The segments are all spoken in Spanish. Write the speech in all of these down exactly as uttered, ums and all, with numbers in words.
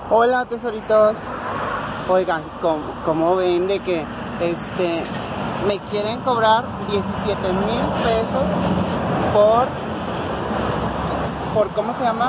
Hola, tesoritos. Oigan, como, como ven de que este me quieren cobrar diecisiete mil pesos por por ¿cómo se llama?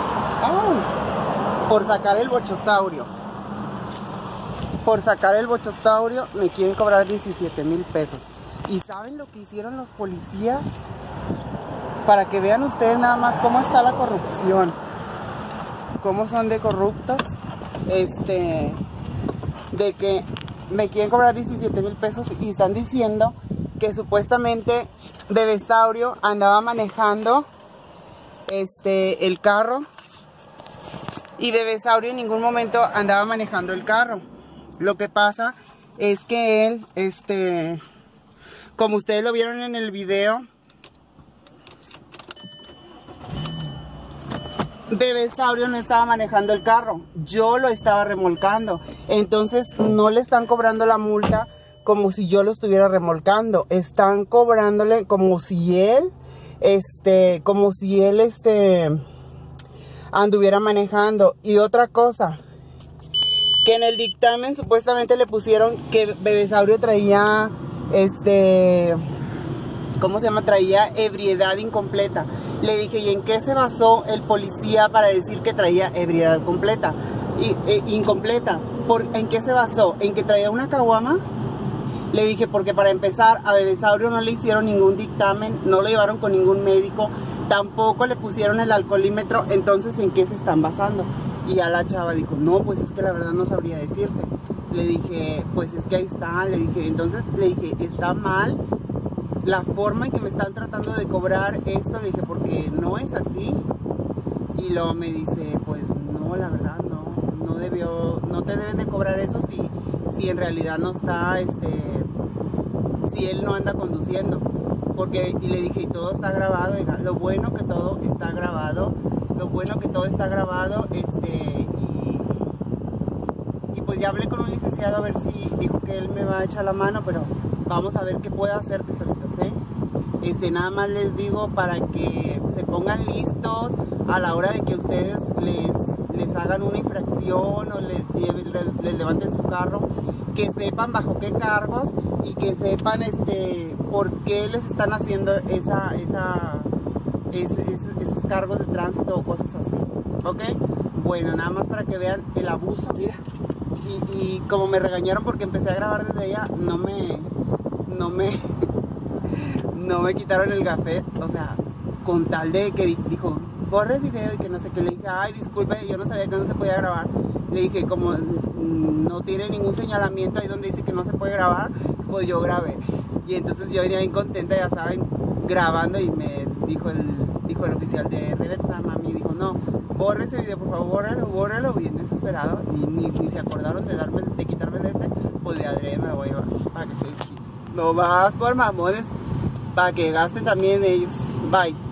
Ah, por sacar el bochosaurio. Por sacar el bochosaurio me quieren cobrar diecisiete mil pesos. ¿Y saben lo que hicieron los policías? Para que vean ustedes nada más cómo está la corrupción, cómo son de corruptos, este, de que me quieren cobrar diecisiete mil pesos y están diciendo que supuestamente Bebesaurio andaba manejando este, el carro, y Bebesaurio en ningún momento andaba manejando el carro. Lo que pasa es que él, este, como ustedes lo vieron en el video, Bebesaurio no estaba manejando el carro, yo lo estaba remolcando. Entonces no le están cobrando la multa como si yo lo estuviera remolcando, están cobrándole como si él, este, como si él, este, anduviera manejando. Y otra cosa, que en el dictamen supuestamente le pusieron que Bebesaurio traía, este, ¿cómo se llama? Traía ebriedad incompleta. Le dije, ¿y en qué se basó el policía para decir que traía ebriedad completa? Y, e, incompleta. ¿Por, ¿En qué se basó? ¿En que traía una caguama? Le dije, porque para empezar, a Bebesaurio no le hicieron ningún dictamen, no lo llevaron con ningún médico, tampoco le pusieron el alcoholímetro. Entonces, ¿en qué se están basando? Y a la chava dijo, no, pues es que la verdad no sabría decirte. Le dije, pues es que ahí está. Le dije, entonces, le dije, está mal la forma en que me están tratando de cobrar esto. Le dije, porque no es así. Y luego me dice, pues no, la verdad no, no debió, no te deben de cobrar eso si, si en realidad no está, este, si él no anda conduciendo. Porque, y le dije, y todo está grabado, oiga, lo bueno que todo está grabado, lo bueno que todo está grabado, este, y, y pues ya hablé con un licenciado a ver si, dijo que él me va a echar la mano, pero vamos a ver qué puede hacer, tesoritos, ¿eh? Este, nada más les digo para que se pongan listos a la hora de que ustedes les, les hagan una infracción o les, lleven, les, les levanten su carro, que sepan bajo qué cargos y que sepan este, por qué les están haciendo esa, esa, es, es, esos cargos de tránsito o cosas así, ¿ok? Bueno, nada más para que vean el abuso, mira. Y, y como me regañaron porque empecé a grabar desde allá, no me, no me, no me quitaron el gafet, o sea, con tal de que dijo, borre el video y que no sé qué. Le dije, ay, disculpe, yo no sabía que no se podía grabar. Le dije, como no tiene ningún señalamiento ahí donde dice que no se puede grabar, pues yo grabé. Y entonces yo venía bien contenta, ya saben, grabando, y me dijo el, dijo el oficial de reversa, mami, dijo, no, borre ese video, por favor, bórrelo, bórrelo, bien desesperado. Y ni, ni se acordaron de darme, de quitarme de este, pues de adrede me lo voy a llevar, para que se no vas por mamones, para que gasten también ellos. Bye.